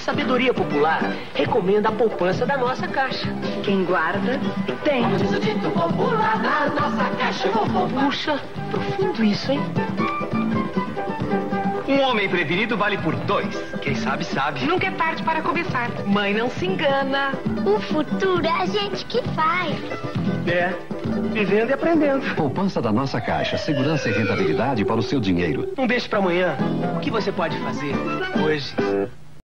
sabedoria popular recomenda a poupança da nossa caixa. Quem guarda, tem. Como diz o dito popular, na nossa caixa eu vou poupar. Puxa, profundo isso, hein? Um homem prevenido vale por 2. Quem sabe, sabe. Nunca é tarde para começar. Mãe não se engana. O futuro é a gente que faz. É, vivendo e aprendendo. Poupança da nossa caixa. Segurança e rentabilidade para o seu dinheiro. Um beijo pra amanhã. O que você pode fazer hoje?